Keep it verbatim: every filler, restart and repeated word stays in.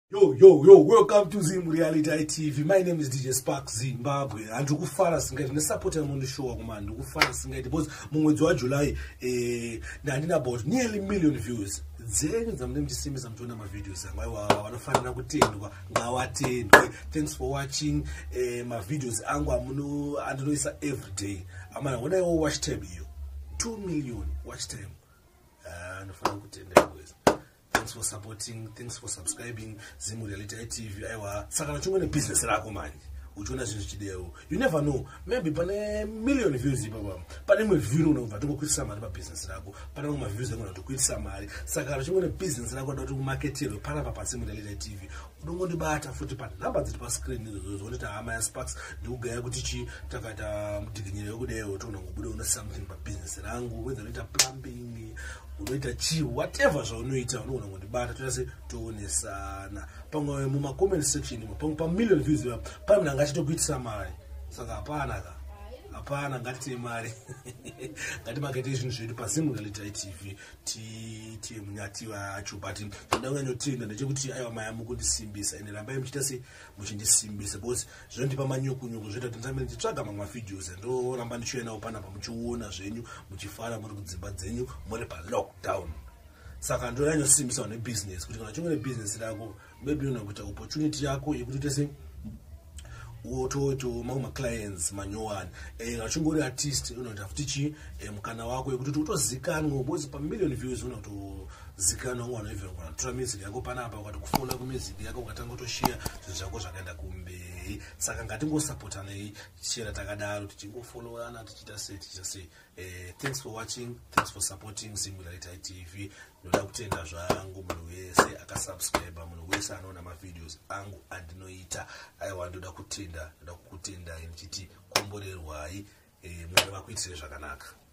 Yo, yo, yo, welcome to Zim Reality T V. My name is D J Spark Zimbabwe. And ndikufara singati nesupporter mu show kuma ndikufara singati because mumwedzi wa July eh ndandina about nearly million views. Dzenyu dzamune mchisimisa mtona ma videos anga aiwa vanofanira kutendwa ngawatendwe. Thanks for watching eh ma videos angu amuno andinoisa every day. Amana when I watch time you two million watch time. Ah ndofanira kutendwa guys. Thanks for supporting, thanks for subscribing Zim Reality T V. Aiwa saka nachungwa ne business rako manje. Uchiona zvinhu chideo. You never know. Maybe pane million views baba. Pane mwe view unobva tokukwitisa mari pa business rako. Pane mwe views unobva tokukwitisa mari. Saka nachungwa ne business rako ndoto kumarketero para pa Zim Reality T V. Unongondibata futi pa number dziri pa screen izo zoneta hama ya Sparks ndikugaya kuti chi takata mudiginyire kudeo tonangobuda una something pa business rangu whether unoita plumbing unoita chi whatever zvaunoita unoona ngondibata tose toonesana pamwe muma comment section pamwe pa million views pamwe nanga chitokuitisa mari saka hapana ka hapana ngati mari ngati marketing zvinhu zvedu pa Zim Reality T V ti ti munyati wacho but ndanga nyotinda ndechekuti aiwa maya mukundisimbisa ende rambai muchita se muchindisimbisa because zvondipa manyukunyuku zvoita kuti ndambe nditsvaga mamwe videos ndo ramba ndichiona upana pamuchiona zvenyu muchifara muri kudzimba dzenyu muri pa lockdown. Saka ndo yanyosimbisa ne business kuti kana chimwe business rako maybe unokuita opportunity yako yekuti tese woto to mama clients manyowani eh ngachungori artist unoita futi chi eh mukana wako yekuti utozikanwa bozi pa million views unoto zikanwa mwana even kana tura music yako pana apa ukati kufollow ku music yako ukatanga to share zvinhu zvako zvakaenda kumbe. Saka ngatingo supportana i share takadaro tichingo follow ana tichita set tichita say eh thanks for watching, thanks for supporting Zim Reality T V. Ndoda kutenda zvangu munhu wese akasubscribe munhu wese anoona ma videos angu andinoita aiwa ndoda kutenda ndoda kukutenda ndichiti komborerwai eh mwana vakuitire zvakanaka.